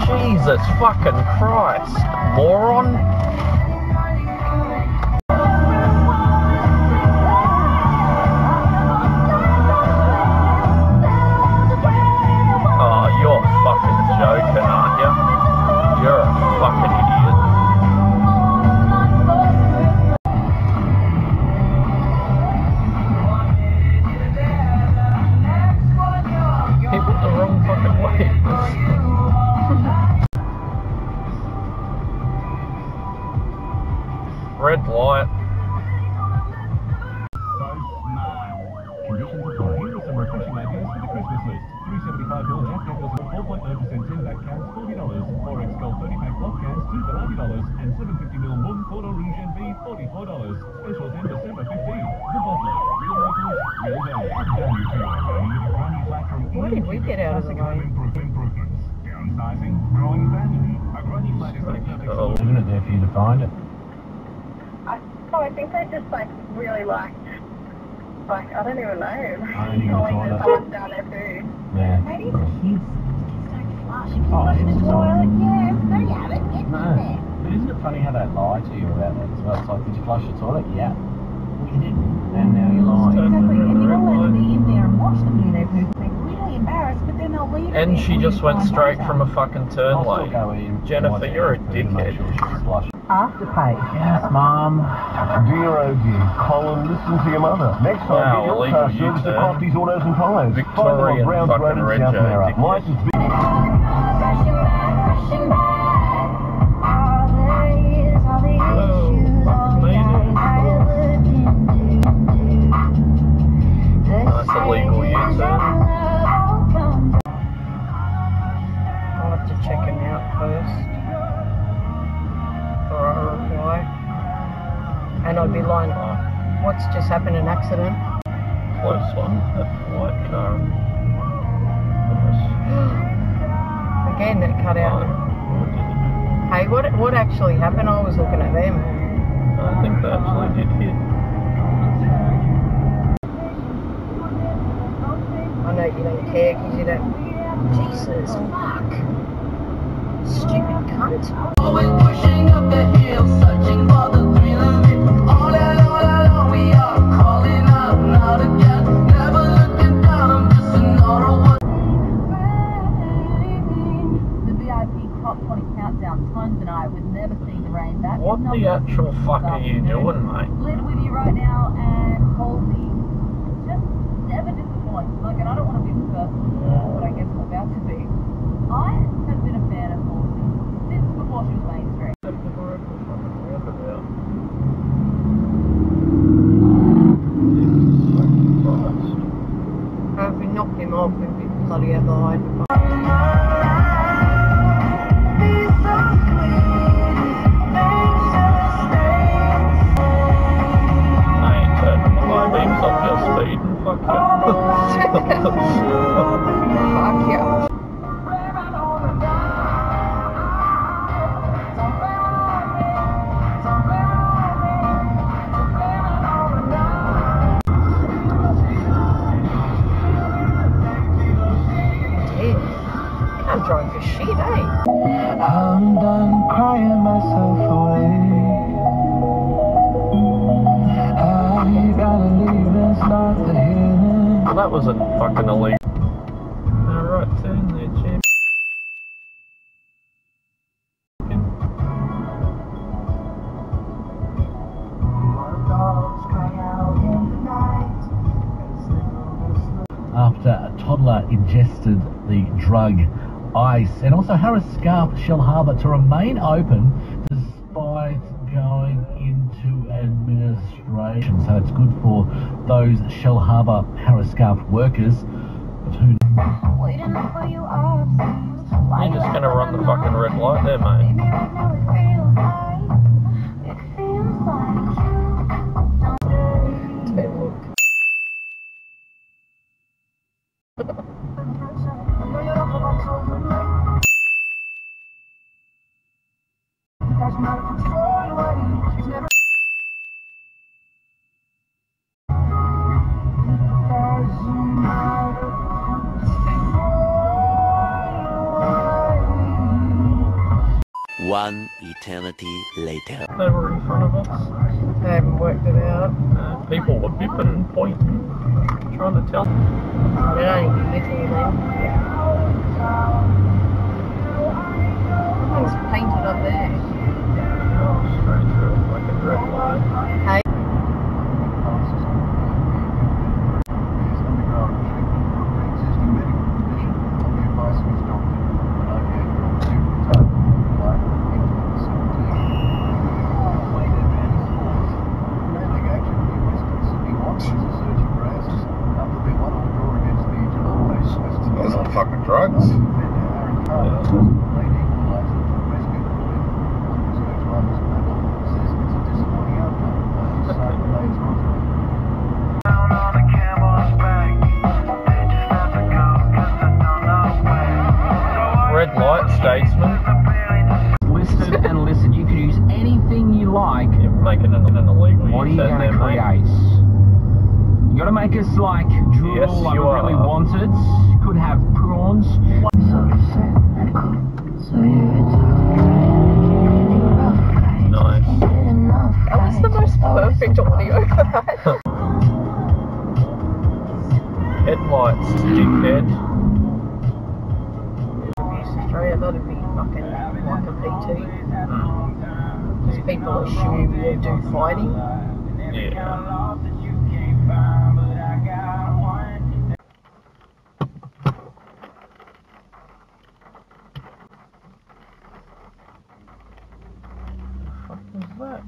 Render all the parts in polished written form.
Jesus fucking Christ, moron. Oh, you're fucking joking, aren't you? You're a fucking idiot. He went the wrong fucking way. Red light. Conditions apply. Here are some refreshing ideas for the Christmas list. 375ml Jack Daniels 4.9% tin-back cans, $40. 4X Gold 30-pack block cans, 2 for $90. And 750ml Mum, Cordon Rouge and B, $44. Specials end December 15. The Bottler. Real locals, real value. Value for your money with a Granny flat from What did we get out of the way? improvements. Downsizing, growing family. A Granny flat is the perfect solution. Isn't it there for you to find it? I think they just really liked, I don't even know. I don't even Calling find it it. someone down their food. Yeah. Maybe the kids don't flush. If you Oh, flush in it's the just toilet, yeah, there you have it, get in No. there. But isn't it funny how they lie to you about that as well? It's like, did you flush the toilet? Yeah. Well, you didn't. And now you're lying. Exactly, and you're not allowed to be in there and watch them do their poop. They're really embarrassed, but then they'll leave it. And she just went straight from a fucking turn I'll still lane. go in. Jennifer, you're a to make dickhead. sure she's flushed. Afterpay. Yes, Mum. Dear oh dear, Colin, listen to your mother. Next time, Wow, get your illegal car service to U-turn. Crofty's Autos and Tyres. Victorian Browns fucking Road in red South Joe, Narra. dickhead. Licence B. That's illegal U-turn. I'll have to check him out first before I reply. And I'd be lying. What's just happened? An accident? Close one. That white car. Again, that cut out. Hey, what actually happened? I was looking at them. I think they actually did hit. I know you don't care because you don't. Jesus, fuck. Stupid cunt. Always pushing up the hill, searching for the thrill of it. All along we are calling out now again. Never looking down, I'm just another one. The VIP Top 20 Countdown, Tones and I would never see the rain. That What the actual fuck are you doing, mate? Lid with you right now, and Halsey just never disappoints. Look, and I don't want to be the person, but I guess I'm about to be. I have been a fan of Halsey since before she was mainstream. If we knocked him off, we'd be bloody out behind. I ain't turning the high beams off your speed and fuck Fuck yeah. Can't drive for shit, eh? I'm done crying myself away. I gotta leave and start the healing. Well, that wasn't fucking illegal. Alright, turn there, champ. After a toddler ingested the drug ice, and also Harris Scarp Shell Harbour to remain open despite going into administration. So it's good for those Shell Harbour Harris Scarp workers who... You're just gonna run the fucking red light there, mate. One eternity later. They were in front of us. They haven't worked it out. People were bipping and pointing, trying to tell. They'd only be little then. Someone's painted up there. Straight through it like a red line. Hey. Those are fucking drugs. Red light, statesman. Listed and listed. You could use anything you like. You're making an illegal What are use you out going there, to mate. create? You got to make us like drool Yes, like you we really are. wanted. Could have prawns. Nice. That was the most perfect audio for that. Headlights, dickhead. East Australia, that'd be fucking like a PT. Because people assume you do fighting. Yeah. What the fuck was that?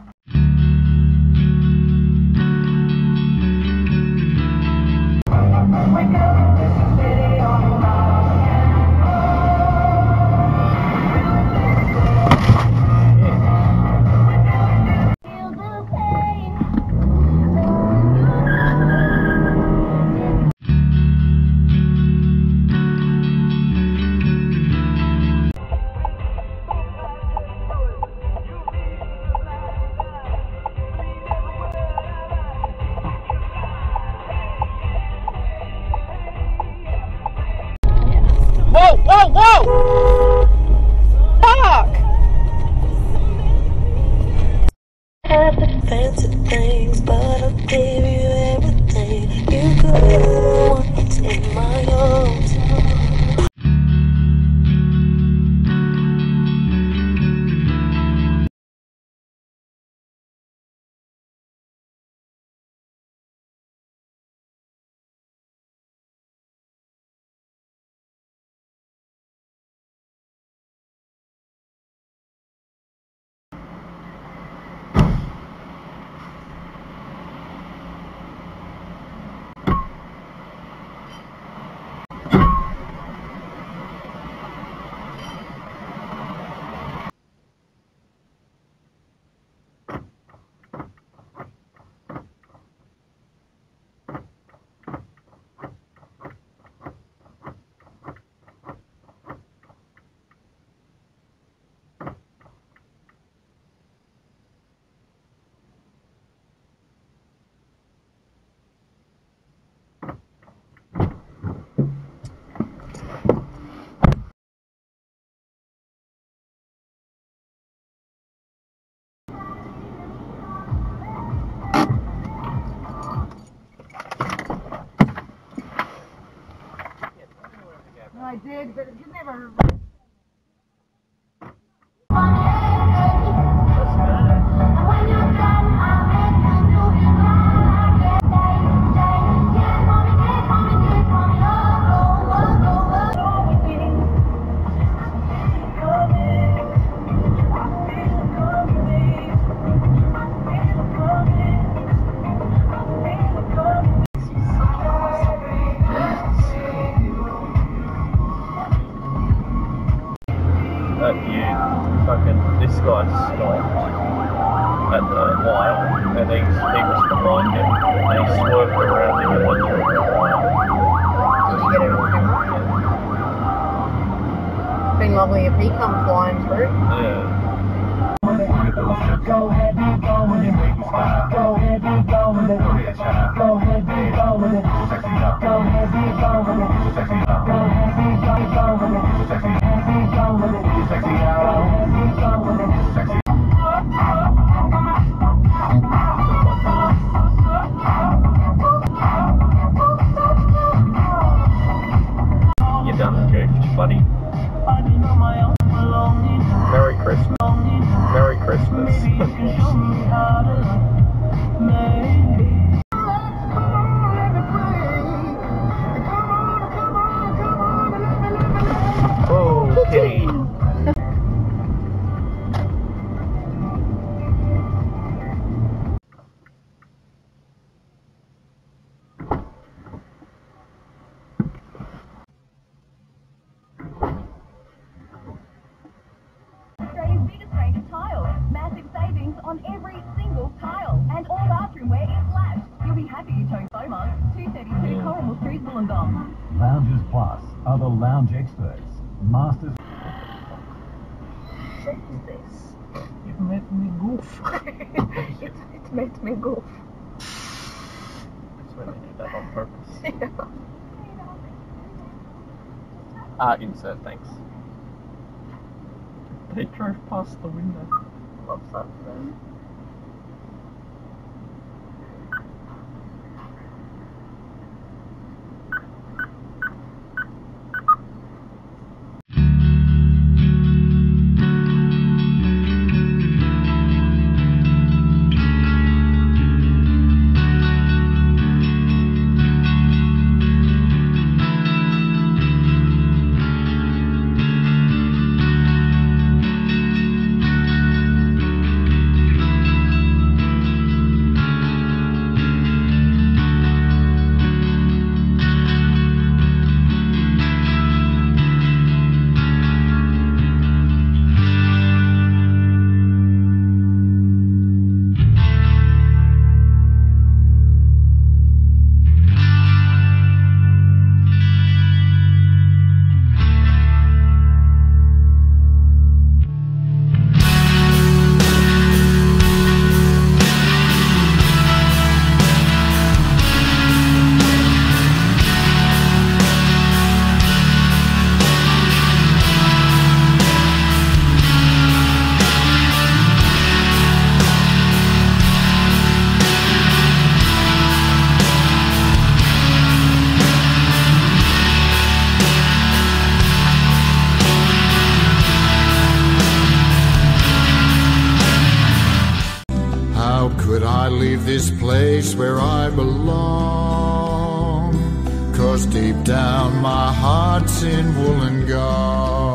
Whoa, whoa, whoa! Fuck! Have the fancy things, but I'll give you everything. You could ever want in my arms. I did, but it didn't ever. This guy stopped at the light and he was behind him and he swerved around him and went through. Did you get it on camera? It's been lovely if he come flying through. Yeah. Go ahead, be gone with it. Go ahead, be gone with it. Go ahead, be gone with it. Go ahead, be gone with it. Go ahead, be gone with it. Go ahead, be gone with it. Go ahead, be gone with it. on every single tile. And all bathroom wear is flat. You'll be happy you chose Soma. 232 Coral Street, Wollongong. Loungers Plus are the lounge experts. Masters. What is this? It made me goof. it made me goof. That's when they do that on purpose. Yeah. Insert, thanks. They drove past the window. What's that then? How could I leave this place where I belong? 'Cause deep down my heart's in Wollongong.